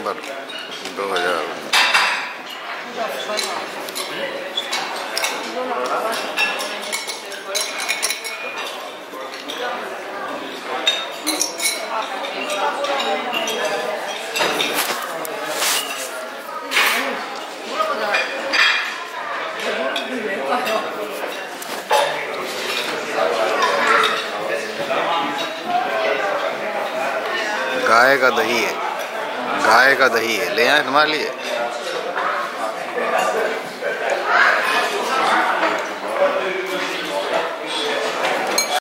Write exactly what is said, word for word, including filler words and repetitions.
दिसंबर दो हजार। गाय का दही है, गाय का दही है, ले आए तुम्हारे लिए।